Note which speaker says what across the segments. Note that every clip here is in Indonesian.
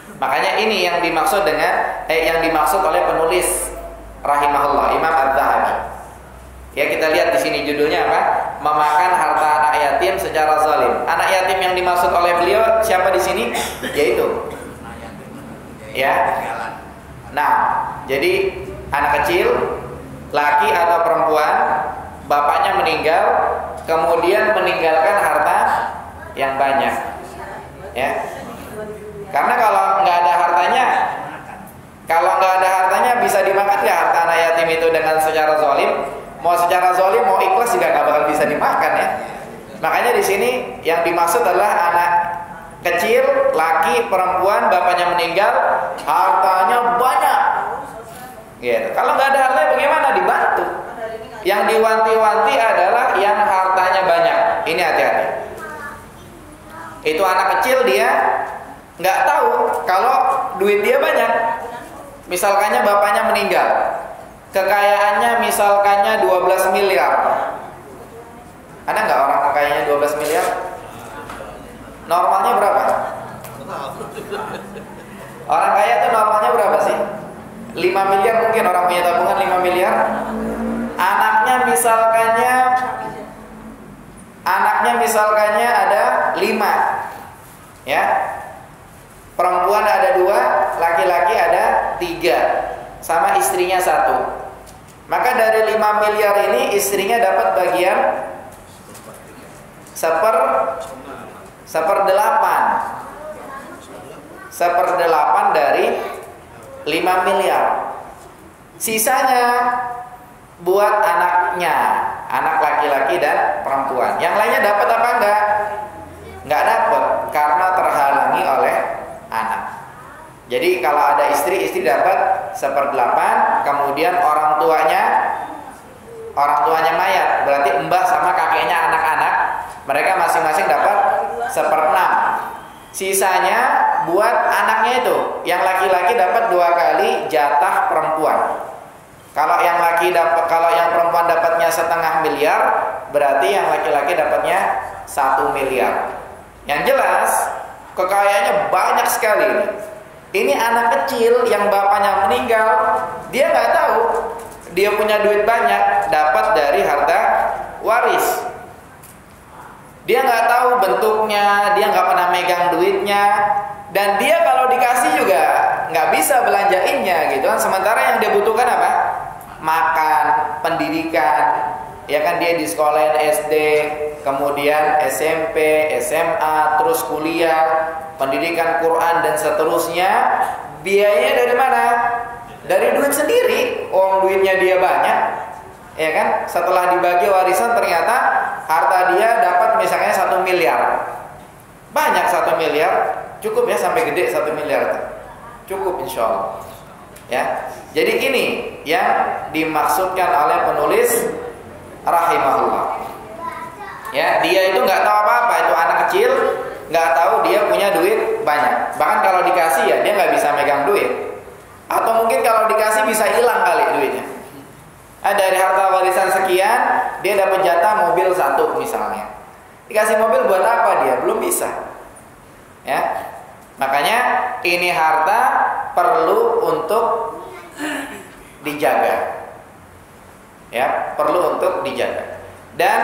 Speaker 1: Makanya ini yang dimaksud yang dimaksud oleh penulis rahimahullah Imam Az-Zahabi. Ya, kita lihat di sini judulnya apa? Memakan harta anak yatim secara zalim. Anak yatim yang dimaksud oleh beliau siapa di sini? Yaitu ya. Nah, jadi anak kecil, laki atau perempuan, bapaknya meninggal, kemudian meninggalkan harta yang banyak. Ya. Karena kalau nggak ada hartanya bisa dimakan nggak harta anak yatim itu dengan secara zalim? Mau secara zalim, mau ikhlas juga nggak bakal bisa dimakan ya. Makanya di sini yang dimaksud adalah anak kecil, laki, perempuan, bapaknya meninggal, hartanya banyak. Gitu. Kalau nggak ada harta bagaimana? Dibantu. Yang diwanti-wanti adalah yang hartanya banyak. Ini hati-hati. Itu anak kecil, dia nggak tahu kalau duit dia banyak. Misalkannya bapaknya meninggal, kekayaannya misalkannya 12 miliar. Ada nggak orang kekayaannya 12 miliar? Normalnya berapa? Orang kaya itu normalnya berapa sih? 5 miliar mungkin, orang punya tabungan 5 miliar. Anaknya misalkannya ada 5. Ya. Perempuan ada 2, laki-laki ada 3, sama istrinya 1. Maka dari 5 miliar ini istrinya dapat bagian 1/8 dari 5 miliar. Sisanya buat anaknya, anak laki-laki dan perempuan. Yang lainnya dapat apa enggak? Enggak dapat karena terhalangi oleh anak. Jadi kalau ada istri dapat 1/8, kemudian orang tuanya mayat, berarti mbah sama kakeknya anak-anak, mereka masing-masing dapat 1/6. Sisanya buat anaknya itu. Yang laki-laki dapat 2 kali jatah perempuan. Kalau yang perempuan dapatnya 1/2 miliar, berarti yang laki-laki dapatnya 1 miliar. Yang jelas kekayaannya banyak sekali. Ini anak kecil yang bapaknya meninggal, dia nggak tahu dia punya duit banyak, dapat dari harta waris. Dia nggak tahu bentuknya, dia nggak pernah megang duitnya, dan dia kalau dikasih juga nggak bisa belanjainnya gitu kan. Sementara yang dia butuhkan apa? Makan, pendidikan. Ya kan, dia di sekolah SD, kemudian SMP, SMA, terus kuliah, pendidikan Quran dan seterusnya. Biayanya dari mana? Dari duit sendiri. Duitnya dia banyak. Ya kan? Setelah dibagi warisan ternyata harta dia dapat misalnya 1 miliar. Banyak 1 miliar, cukup ya sampai gede 1 miliar. Cukup insya Allah. Ya. Jadi ini yang dimaksudkan oleh penulis rahimahullah. Ya, dia itu nggak tahu apa-apa, itu anak kecil, nggak tahu dia punya duit banyak. Bahkan kalau dikasih ya dia nggak bisa megang duit. Atau mungkin kalau dikasih bisa hilang kali duitnya. Dari harta warisan sekian, dia dapat jatah mobil 1 misalnya. Dikasih mobil buat apa dia? Belum bisa. Ya. Makanya ini harta perlu untuk dijaga. Ya, perlu untuk dijaga. Dan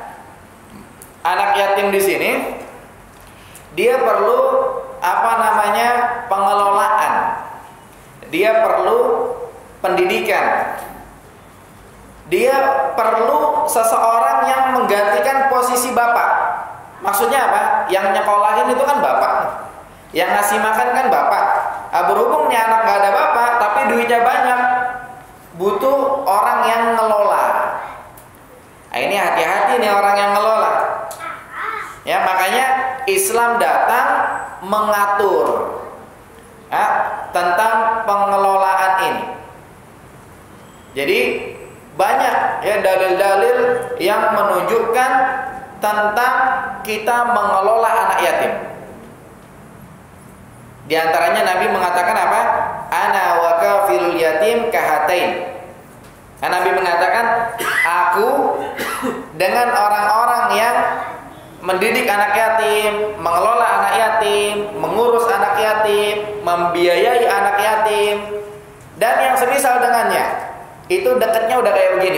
Speaker 1: anak yatim di sini dia perlu pengelolaan. Dia perlu pendidikan. Dia perlu seseorang yang menggantikan posisi bapak. Maksudnya apa? Yang nyekolahin itu kan bapak. Yang ngasih makan kan bapak. Berhubung nih anak gak ada bapak, tapi duitnya banyak, butuh orang yang ngelola. Ini hati-hati nih orang yang ngelola. Ya, makanya Islam datang mengatur tentang pengelolaan ini. Jadi banyak ya dalil-dalil yang menunjukkan tentang kita mengelola anak yatim. Di antaranya Nabi mengatakan apa? Ana wa kafilul yatim kahatain. Nabi mengatakan, aku dengan orang-orang yang mendidik anak yatim, mengelola anak yatim, mengurus anak yatim, membiayai anak yatim, dan yang semisal dengannya. Itu dekatnya udah kayak begini.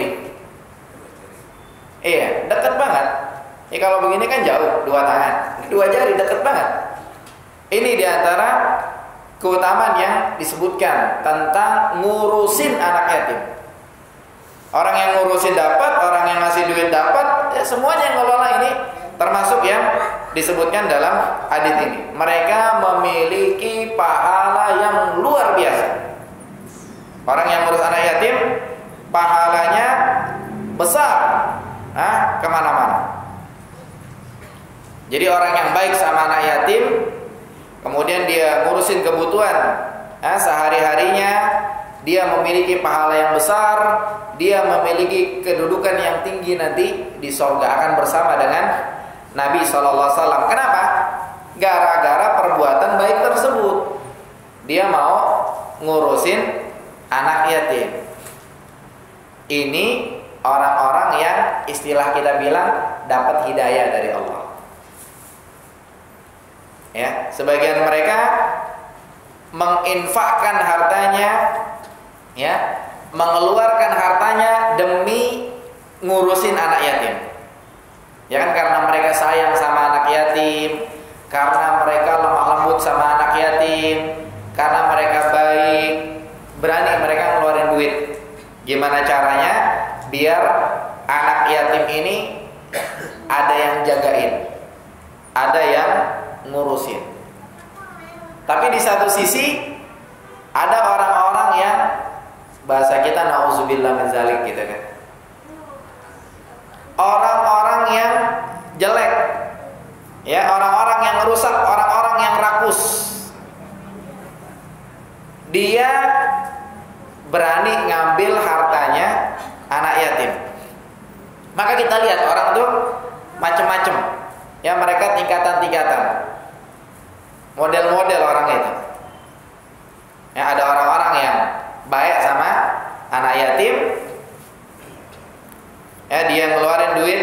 Speaker 1: Iya, dekat banget. Ya kalau begini kan jauh, 2 tangan, 2 jari, dekat banget. Ini diantara keutamaan yang disebutkan tentang ngurusin anak yatim. Orang yang ngurusin dapat, orang yang ngasih duit dapat, ya semuanya yang ngelola ini termasuk yang disebutkan dalam hadis ini. Mereka memiliki pahala yang luar biasa. Orang yang ngurus anak yatim, pahalanya besar, kemana-mana. Jadi orang yang baik sama anak yatim, kemudian dia ngurusin kebutuhan sehari-harinya, dia memiliki pahala yang besar, dia memiliki kedudukan yang tinggi nanti di surga, akan bersama dengan Nabi SAW. Kenapa? Gara-gara perbuatan baik tersebut, dia mau ngurusin anak yatim. Ini orang-orang yang istilah kita bilang dapat hidayah dari Allah. Ya, sebagian mereka menginfakkan hartanya, ya, mengeluarkan hartanya demi ngurusin anak yatim. Ya kan, karena mereka sayang sama anak yatim, karena mereka lemah lembut sama anak yatim, karena mereka baik, berani mereka ngeluarin duit. Gimana caranya biar anak yatim ini ada yang jagain, ada yang ngurusin. Tapi di satu sisi ada orang-orang yang bahasa kita nauzubillah min zalik gitu kan. Orang-orang yang jelek. Ya, orang-orang yang rusak, orang-orang yang rakus. Dia berani ngambil hartanya anak yatim. Maka kita lihat orang tuh macam-macam. Ya, mereka tingkatan-tingkatan. Model-model orang itu. Ya, ada orang-orang yang baik sama anak yatim. Ya, dia ngeluarin duit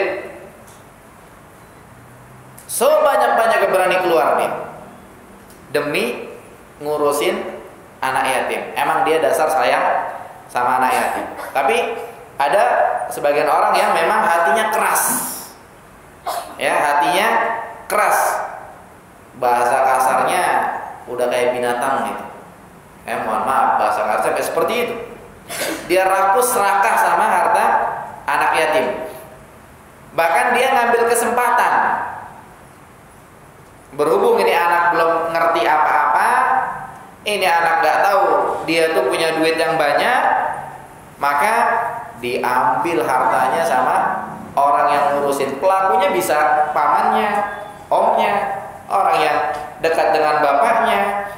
Speaker 1: sebanyak-banyak berani keluar nih demi ngurusin anak yatim. Emang dia dasar sayang sama anak yatim. Tapi ada sebagian orang yang memang hatinya keras. Ya, hatinya keras. Bahasa kasarnya udah kayak binatang gitu. Mohon maaf, bahasa kasarnya kayak seperti itu. Dia rakus serakah sama harta anak yatim. Bahkan dia ngambil kesempatan. Berhubung ini anak belum ngerti apa-apa, ini anak gak tahu dia tuh punya duit yang banyak, maka diambil hartanya sama orang yang ngurusin. Pelakunya bisa pamannya, omnya, orang yang dekat dengan bapaknya.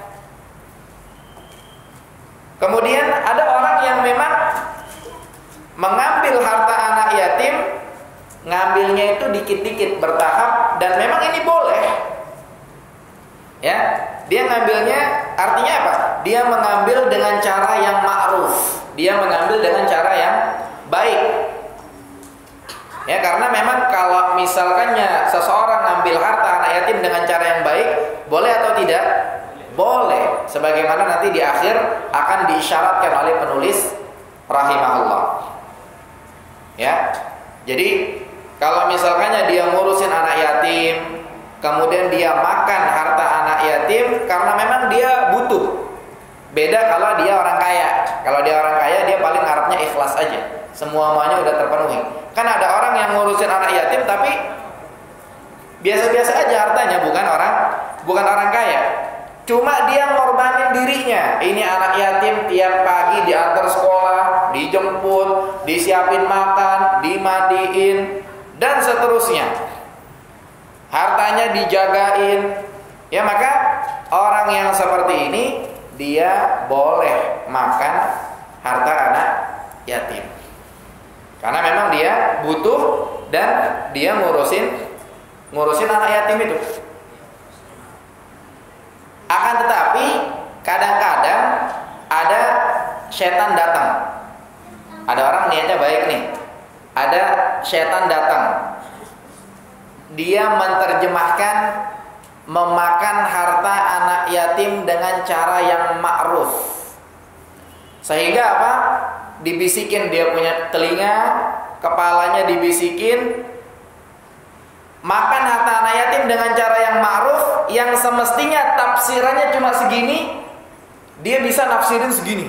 Speaker 1: Kemudian ada orang yang memang mengambil harta anak yatim, ngambilnya itu dikit-dikit, bertahap, dan memang ini boleh. Ya, dia ngambilnya artinya apa? Dia mengambil dengan cara yang ma'ruf. Dia mengambil dengan cara yang baik. Ya, karena memang kalau misalkannya seseorang ngambil harta anak yatim dengan cara yang baik, boleh atau tidak? Boleh. Sebagaimana nanti di akhir akan diisyaratkan oleh penulis rahimahullah. Ya. Jadi kalau misalkannya dia ngurusin anak yatim, kemudian dia makan harta anak yatim karena memang dia butuh. Beda kalau dia orang kaya. Kalau dia orang kaya, dia paling harapnya ikhlas aja. Semuanya udah terpenuhi. Kan ada orang yang ngurusin anak yatim tapi biasa-biasa aja hartanya, bukan orang kaya. Cuma dia ngorbanin dirinya. Ini anak yatim tiap pagi diantar sekolah, dijemput, disiapin makan, dimandiin, dan seterusnya. Hartanya dijagain. Ya, maka orang yang seperti ini dia boleh makan harta anak yatim. Karena memang dia butuh dan dia ngurusin anak yatim itu. Akan tetapi kadang-kadang ada setan datang. Ada orang niatnya baik nih. Ada setan datang. Dia menerjemahkan memakan harta anak yatim dengan cara yang ma'ruf. Sehingga apa? Dibisikin, dia punya telinga, kepalanya dibisikin, makan harta anak yatim dengan cara yang ma'ruf, yang semestinya tafsirannya cuma segini, dia bisa nafsirin segini.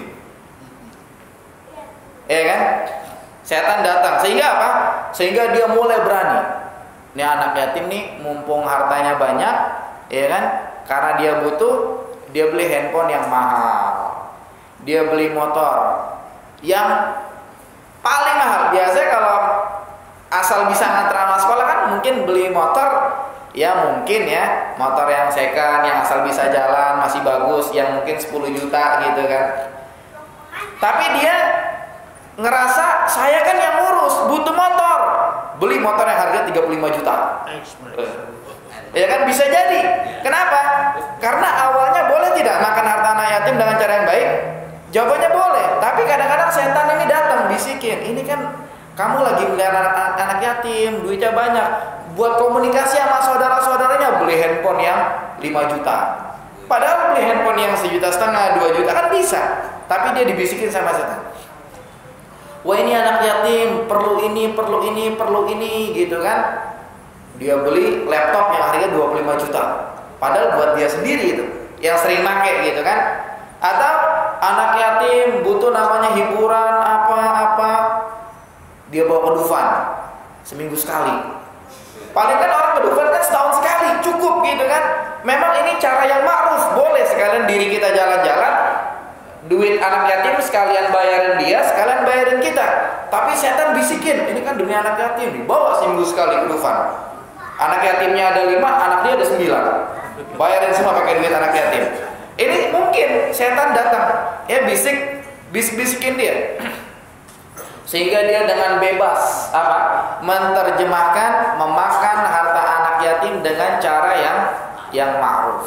Speaker 1: Ya kan? Setan datang, sehingga apa? Sehingga dia mulai berani. Ini anak yatim nih, mumpung hartanya banyak, ya kan? Karena dia butuh, dia beli handphone yang mahal, dia beli motor yang paling mahal. Biasanya kalau asal bisa nganter anak sekolah kan mungkin beli motor, ya mungkin ya motor yang second, yang asal bisa jalan, masih bagus, yang mungkin 10 juta gitu kan. Tapi dia ngerasa, saya kan yang ngurus, butuh motor, beli motor yang harga 35 juta. Ya kan, bisa jadi. Kenapa? Karena awalnya boleh tidak makan harta anak yatim dengan cara yang baik? Jawabannya boleh. Tapi kadang-kadang setan ini datang bisikin, ini kan kamu lagi melihara anak yatim, duitnya banyak, buat komunikasi sama saudara-saudaranya beli handphone yang 5 juta. Padahal beli handphone yang 1,5 juta, 2 juta kan bisa. Tapi dia dibisikin sama setan. Wah, ini anak yatim, perlu ini, perlu ini, perlu ini, gitu kan. Dia beli laptop yang harganya 25 juta. Padahal buat dia sendiri itu, yang sering pakai gitu kan. Atau anak yatim butuh namanya hiburan apa-apa, dia bawa ke Dufan seminggu sekali. Paling kan orang ke Dufan kan setahun sekali, cukup gitu kan. Memang ini cara yang ma'ruf, boleh sekalian diri kita jalan-jalan, duit anak yatim sekalian bayarin dia, sekalian bayarin kita. Tapi setan bisikin, ini kan demi anak yatim, dibawa seminggu sekali ke Dufan. Anak yatimnya ada 5, anak dia ada 9. Bayarin semua pakai duit anak yatim. Ini mungkin setan datang, ya bisik-bisikin dia. Sehingga dia dengan bebas apa? Menerjemahkan memakan harta anak yatim dengan cara yang ma'ruf.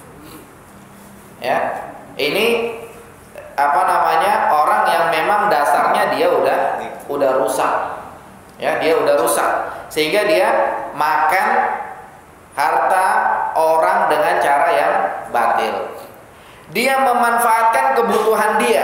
Speaker 1: Ya. Ini apa namanya? Orang yang memang dasarnya dia udah rusak. Ya, dia udah rusak. Sehingga dia makan harta orang dengan cara yang batil. Dia memanfaatkan kebutuhan dia.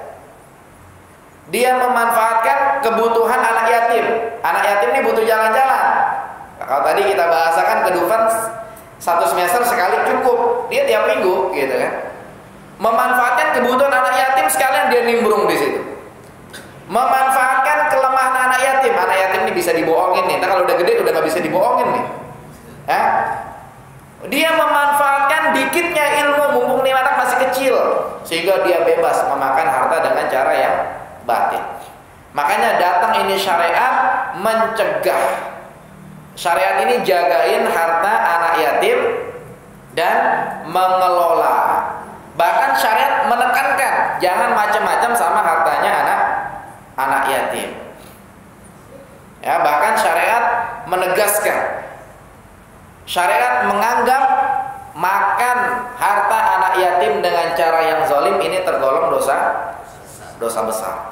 Speaker 1: Dia memanfaatkan kebutuhan anak yatim. Anak yatim ini butuh jalan-jalan. Kalau tadi kita bahasakan ke Dufan 1 semester sekali cukup. Dia tiap minggu gitu kan. Memanfaatkan kebutuhan anak yatim sekalian dia nimbrung di situ. Memanfaatkan kelemahan anak yatim. Anak yatim ini bisa dibohongin nih. Nah, kalau udah gede udah nggak bisa dibohongin nih. Hah? Dia memanfaatkan dikitnya ilmu mumpung nih anak masih kecil, sehingga dia bebas memakan harta dengan cara yang batil. Makanya datang ini syariat mencegah. Syariat ini jagain harta anak yatim dan mengelola. Bahkan syariat menekankan jangan macam-macam sama hartanya anak yatim. Ya, bahkan syariat menegaskan. Syariat menganggap makan harta anak yatim dengan cara yang zalim ini tergolong dosa besar.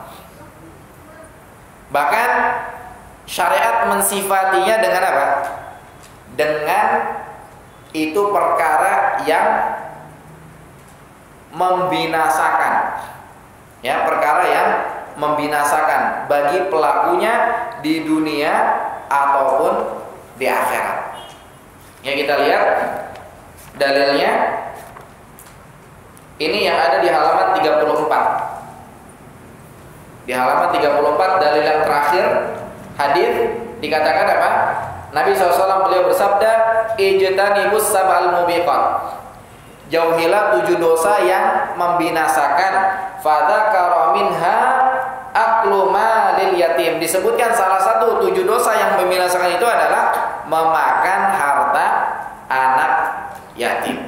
Speaker 1: Bahkan syariat mensifatinya dengan apa? Dengan itu perkara yang membinasakan. Ya, perkara yang membinasakan bagi pelakunya di dunia ataupun di akhirat. Ya, kita lihat dalilnya. Ini yang ada di halaman 34. Di halaman 34 dalil yang terakhir hadis dikatakan apa? Nabi SAW beliau bersabda, "Ijtanibus sab'al mubiqat." Jauhilah 7 dosa yang membinasakan. Fadzakara minha aklu malil yatim. Disebutkan salah satu 7 dosa yang membinasakan itu adalah memakan harta anak yatim.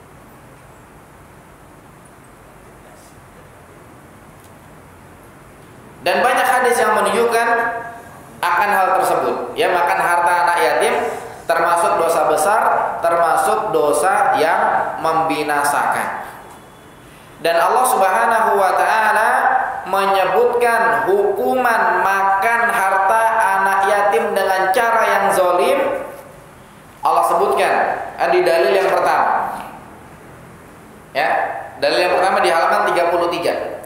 Speaker 1: Dan banyak hadis yang menunjukkan akan hal tersebut. Ya, makan harta anak yatim termasuk dosa besar, termasuk dosa yang membinasakan. Dan Allah Subhanahu wa taala menyebutkan hukuman makan harta anak yatim dengan cara yang zalim. Allah sebutkan di dalil yang pertama. Ya, dalil yang pertama di halaman 33.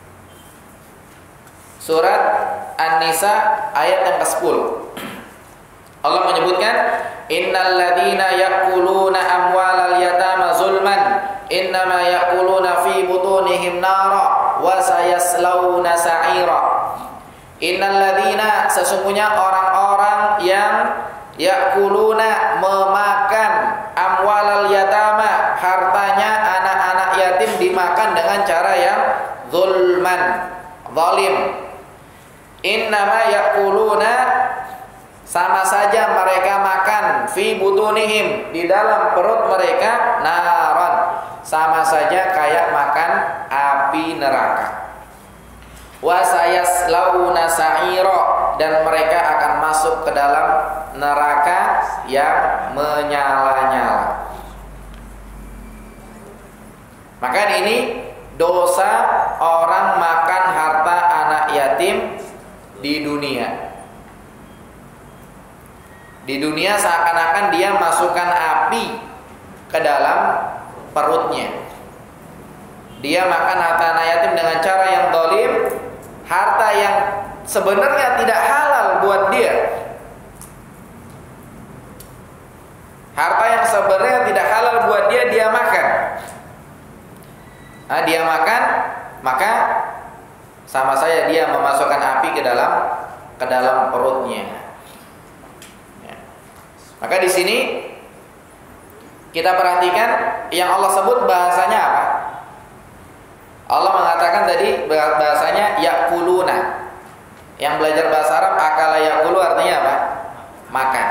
Speaker 1: Surat An-Nisa ayat yang ke-10. Allah menyebutkan, innal ladzina ya'kuluna amwalal yatama zulman innama ya'kuluna fi butunihim nara wa sayaslawna sa'ira. Innal ladzina, sesungguhnya orang-orang yang ya'kuluna, memakan, amwalal yatama, hartanya anak-anak yatim dimakan dengan cara yang zulman, zalim. Innama ya'kuluna, sama saja mereka makan, fi butunihim, di dalam perut mereka, naron, sama saja kayak makan api neraka. Wa sayaslawna sa'ira, dan mereka akan masuk ke dalam neraka yang menyala-nyala. Maka ini dosa orang makan harta anak yatim di dunia. Di dunia seakan-akan dia masukkan api ke dalam perutnya. Dia makan harta anak yatim dengan cara yang zalim, harta yang sebenarnya tidak halal buat dia. Harta yang sebenarnya tidak halal buat dia, dia makan. Nah, dia makan, maka sama saja dia memasukkan api ke dalam perutnya. Maka di sini kita perhatikan yang Allah sebut bahasanya apa? Allah mengatakan tadi bahasanya yakuluna. Yang belajar bahasa Arab, akala yakulu artinya apa? Makan.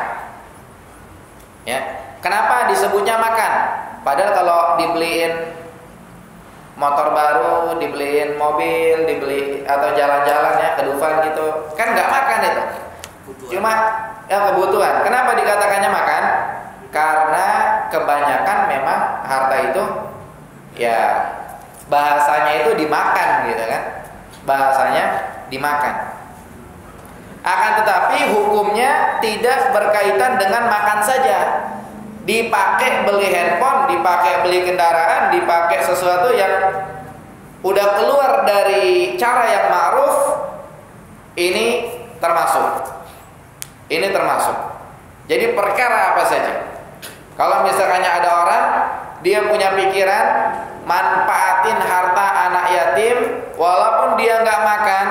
Speaker 1: Ya. Kenapa disebutnya makan? Padahal kalau dibeliin motor baru, dibeliin mobil, dibeli atau jalan-jalan ya ke Dufan gitu, kan nggak makan itu. Cuma ya kebutuhan. Kenapa dikatakannya makan? Karena kebanyakan memang harta itu ya bahasanya itu dimakan gitu kan. Bahasanya dimakan. Akan tetapi hukumnya tidak berkaitan dengan makan saja. Dipakai beli handphone, dipakai beli kendaraan, dipakai sesuatu yang udah keluar dari cara yang ma'ruf, ini termasuk. Ini termasuk. Jadi perkara apa saja. Kalau misalnya ada orang, dia punya pikiran manfaatin harta anak yatim, walaupun dia nggak makan,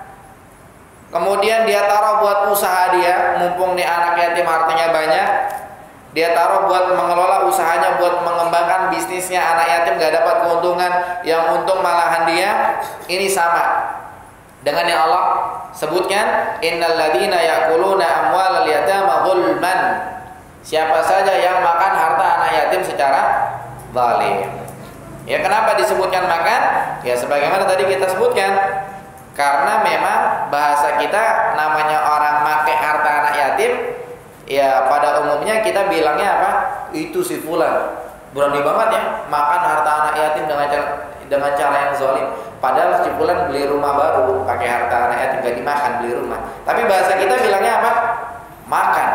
Speaker 1: kemudian dia taruh buat usaha dia, mumpung nih anak yatim hartanya banyak, dia taruh buat mengelola usahanya, buat mengembangkan bisnisnya, anak yatim nggak dapat keuntungan, yang untung malahan dia. Ini sama dengan yang Allah sebutkan, innal ladzina ya'kuluna amwalal yatama zulman. Siapa saja yang makan harta anak yatim secara zalim. Ya, kenapa disebutkan makan? Ya sebagaimana tadi kita sebutkan, karena memang bahasa kita namanya orang makai harta anak yatim, ya pada umumnya kita bilangnya apa? Itu si fulan berani banget ya makan harta anak yatim dengan cara yang zalim. Padahal si fulan beli rumah baru pakai harta anak yatim, gak dimakan, beli rumah. Tapi bahasa kita bilangnya apa? Makan.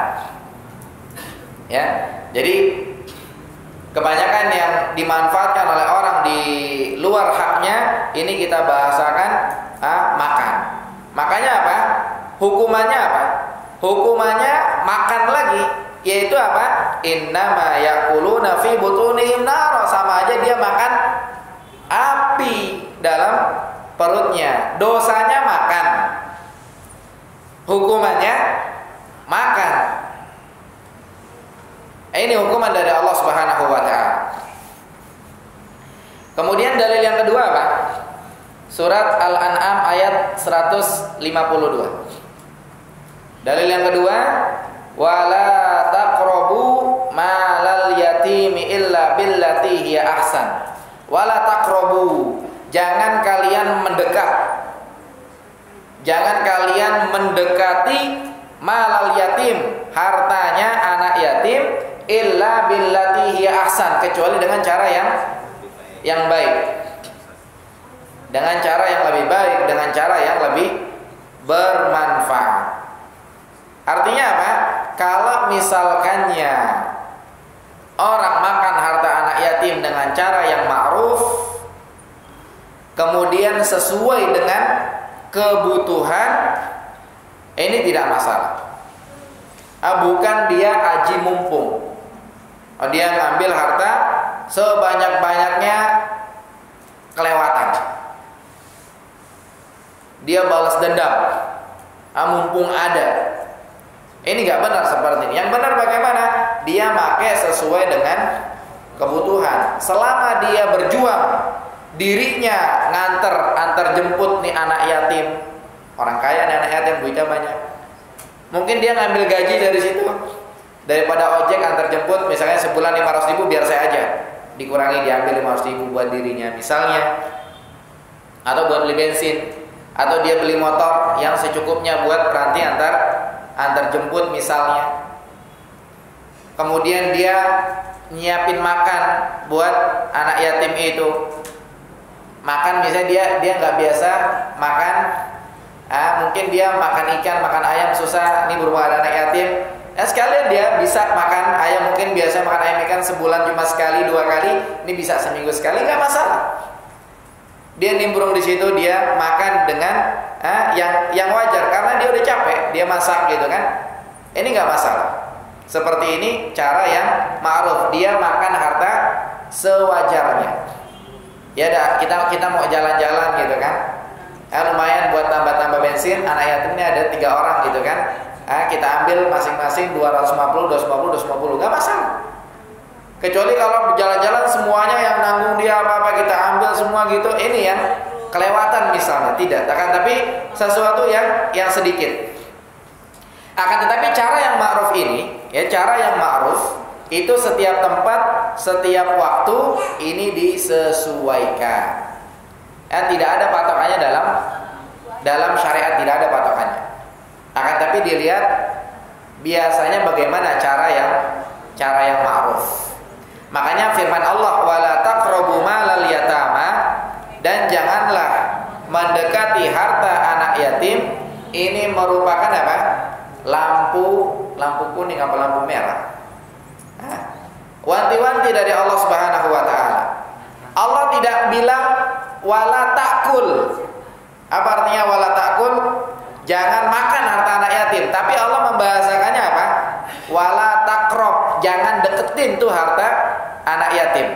Speaker 1: Ya. Jadi kebanyakan yang dimanfaatkan oleh orang di luar haknya, ini kita bahasakan makan. Makanya apa? Hukumannya apa? Hukumannya makan lagi, yaitu apa? Innama yaquluna fi butunihim nar, sama aja dia makan api dalam perutnya. Dosanya makan, hukumannya makan. Ini hukuman dari Allah Subhanahu wa taala. Kemudian dalil yang kedua apa? Surat Al-An'am ayat 152. Dalil yang kedua, wala taqrabu malal yatimi illa billati hiya ahsan. Wala taqrabu, jangan kalian mendekat. Jangan kalian mendekati malal yatim, hartanya anak yatim, illa billati hiya ahsan, kecuali dengan cara yang baik. Dengan cara yang lebih baik, dengan cara yang lebih bermanfaat. Artinya apa? Kalau misalkannya orang makan harta anak yatim dengan cara yang ma'ruf, kemudian sesuai dengan kebutuhan, ini tidak masalah. Bukan dia aji mumpung, dia ngambil harta sebanyak-banyaknya kelewatan, dia balas dendam, mumpung ada. Ini nggak benar seperti ini. Yang benar bagaimana? Dia pakai sesuai dengan kebutuhan. Selama dia berjuang, dirinya antar jemput nih anak yatim. Orang kaya nih anak yatim, duitnya banyak. Mungkin dia ngambil gaji dari situ. Daripada ojek antar jemput, misalnya sebulan 500.000, biar saya aja. Dikurangi, diambil 500.000 buat dirinya misalnya. Atau buat beli bensin. Atau dia beli motor yang secukupnya buat berhenti antar jemput misalnya. Kemudian dia nyiapin makan buat anak yatim itu. Makan misalnya dia nggak biasa makan, mungkin dia makan ikan, makan ayam susah. Ini berhubung ada anak yatim, sekalian dia bisa makan ayam. Mungkin biasa makan ayam ikan sebulan cuma sekali 2 kali, ini bisa seminggu sekali, nggak masalah. Dia nimbrung di situ, dia makan dengan yang wajar karena dia udah capek, dia masak gitu kan. Ini nggak masalah. Seperti ini cara yang ma'ruf, dia makan harta sewajarnya. Ya dah, kita mau jalan-jalan gitu kan. Lumayan buat tambah-tambah bensin, anak yatim ini ada 3 orang gitu kan. Kita ambil masing-masing 250, nggak masalah. Kecuali kalau jalan-jalan semuanya yang nanggung dia apa-apa kita ambil semua gitu, ini yang kelewatan misalnya, tidak. Tapi sesuatu yang sedikit. Akan tetapi cara yang ma'ruf ini, ya cara yang ma'ruf itu setiap tempat, setiap waktu ini disesuaikan. Tidak ada patokannya dalam syariat, tidak ada patokannya. Akan tapi dilihat biasanya bagaimana cara yang ma'ruf. Makanya firman Allah, wala taqrabu malal yatama, dan janganlah mendekati harta anak yatim. Ini merupakan apa? Lampu kuning apa lampu merah? Wanti-wanti dari Allah Subhanahu wa taala. Allah tidak bilang wala takul. Apa artinya wala takul? Jangan makan harta anak yatim, tapi Allah membahasakannya apa? Wala takrob, jangan deketin tuh harta anak yatim.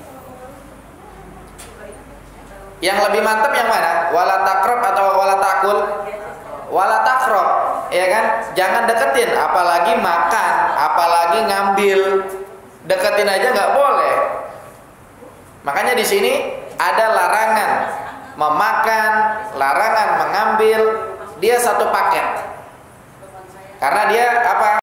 Speaker 1: Yang lebih mantap yang mana? Wala takrob atau wala takul? Wala takrob, ya kan? Jangan deketin, apalagi makan, apalagi ngambil. Deketin aja nggak boleh. Makanya di sini ada larangan memakan, larangan mengambil, dia satu paket. Karena dia apa?